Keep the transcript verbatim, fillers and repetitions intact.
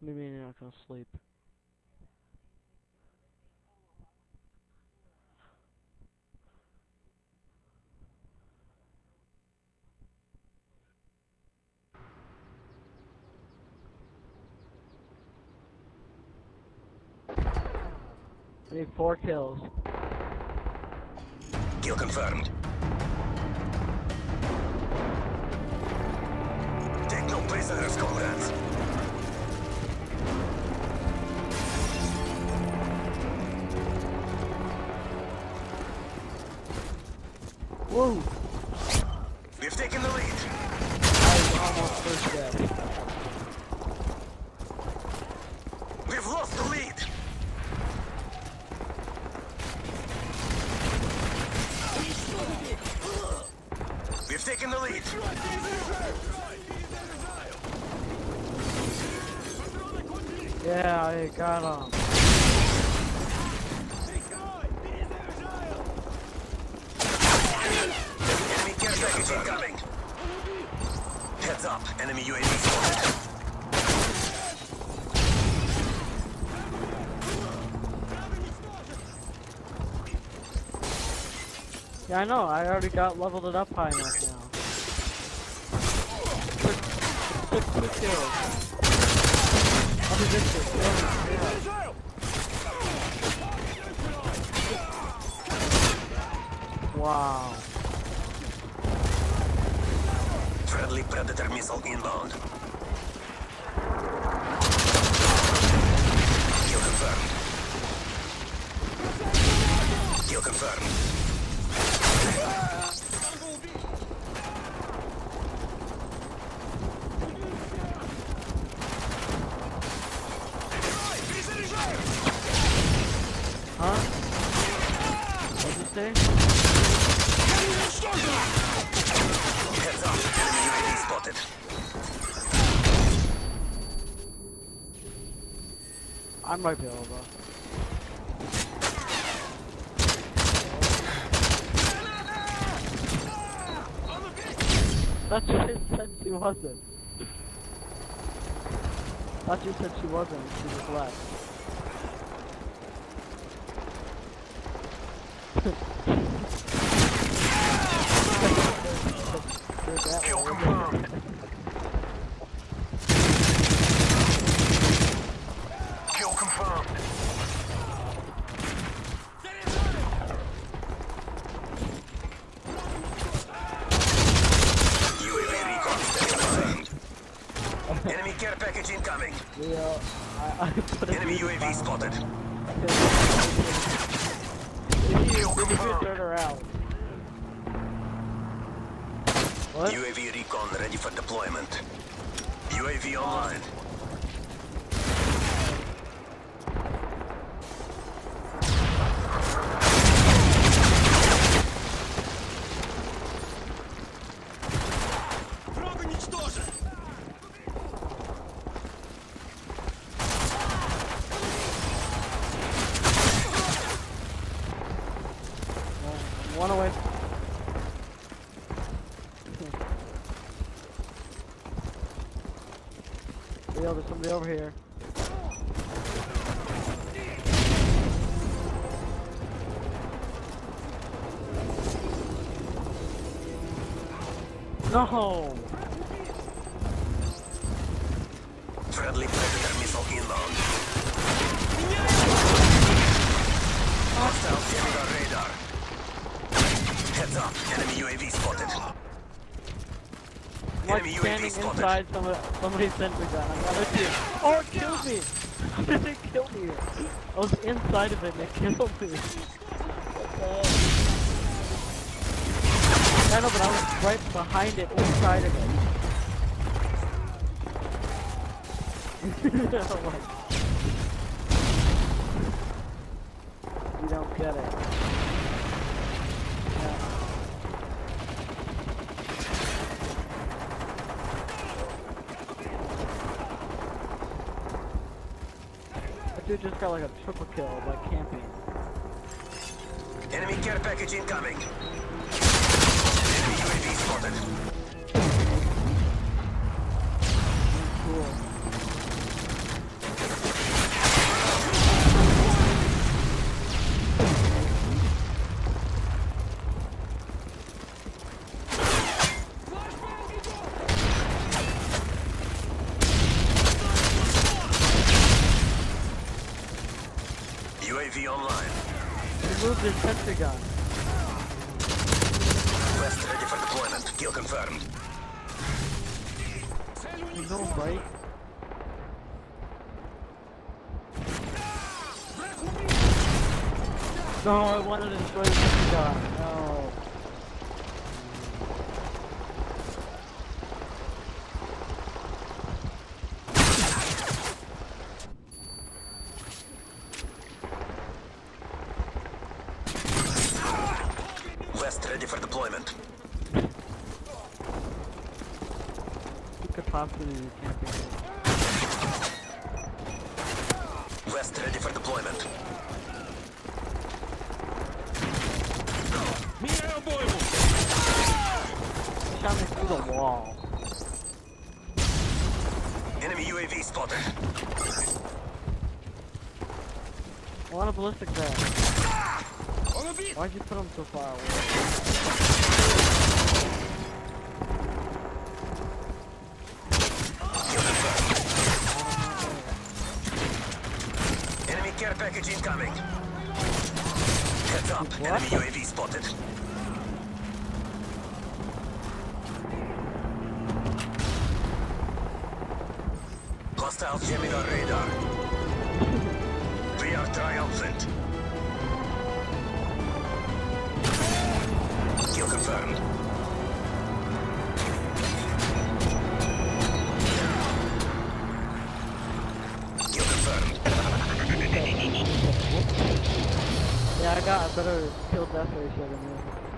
Maybe you're not gonna sleep. I need four kills. Kill confirmed. Take no prisoners, comrades. Whoa! We've taken the lead. I was almost first dead. We've lost the lead. We've taken the lead. Yeah, I got him. Enemy care package incoming. Heads up, enemy U A V spotted. Yeah, I know. I already got leveled it up high enough now. Took, took two kills. I'll be this shit. Yeah. Wow. Friendly Predator missile inbound. Kill confirmed. Kill confirmed. Huh? What'd you say? Heads up, enemy U A V spotted. I might be able to. Thought you said she wasn't. Thought you said she wasn't. She just left. Kill confirmed. Kill confirmed. U A V recon confirmed. Enemy care package incoming. Yeah, I, I put a Enemy U A V spotted. If you, if you turn around. What? U A V recon ready for deployment. U A V online. One away. Yo, there's somebody over here. No! Friendly Predator missile inbound. Hostile jamming our radar. Heads up, enemy U A V spotted. I'm like Enemy U A V standing spotted. inside somebody, somebody's sentry gun. I got it too. Oh, it killed me! It didn't kill me. I was inside of it and it killed me. What the heck? I know, but I was right behind it, inside of it. You don't get it. Yeah. That dude just got like a triple kill by camping. Enemy care package incoming. Enemy U A V spotted. Cool. V online. He moved his sentry gun. West ready for deployment. Kill confirmed. You know, right? No, I wanted to destroy the sentry gun. No. West ready for deployment. You could possibly be camping. West ready for deployment. He shot me through the wall. Enemy U A V spotted. I want a ballistic vest. Why'd you put him so far away? Enemy care package incoming. Heads up. What? Enemy U A V spotted. Hostiles jamming our radar. We are triumphant. Kill confirmed. Kill confirmed. Yeah, I got a better kill death ratio than you.